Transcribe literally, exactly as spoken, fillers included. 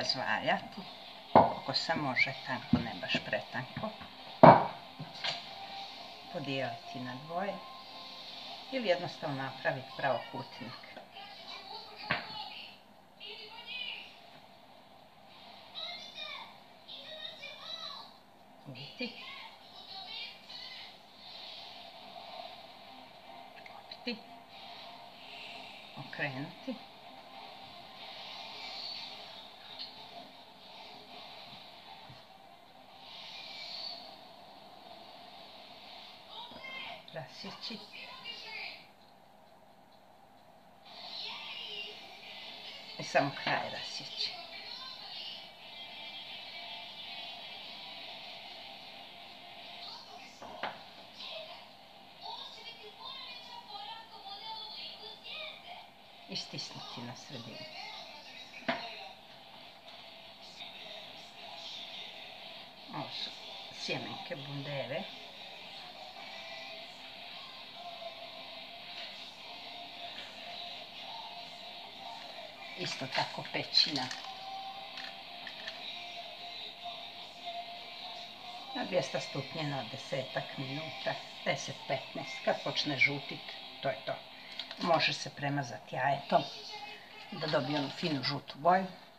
razvaljati, koliko se može, tanko, ne baš pretanko. Podijeliti na dvoje ili jednostavno napraviti pravokutnik. Vidite? Opiti. Okrenuti. Rasjeći. I samo kraj rasjeći. I stisnuti na sredinu. Ovo su sjemenke bundeve. Isto tako pećina. Na dvjesto stupnjeva desetak minuta, deset do petnaest. Kad počne žutit, to je to. Može se premazati jajetom da dobije onu finu žutu boju.